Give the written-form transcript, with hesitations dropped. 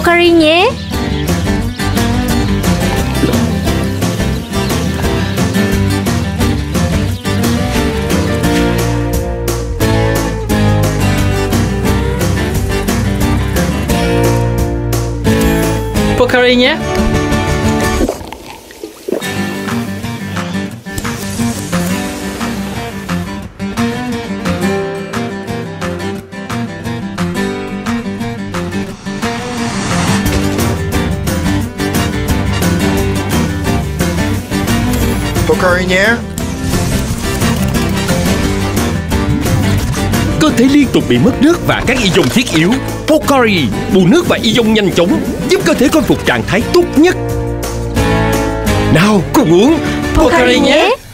Pocari nhé. Pocari nhé. Pocari nhé. Cơ thể liên tục bị mất nước và các ion thiết yếu. Pocari bù nước và ion nhanh chóng, giúp cơ thể khôi phục trạng thái tốt nhất. Nào, cùng uống Pocari nhé.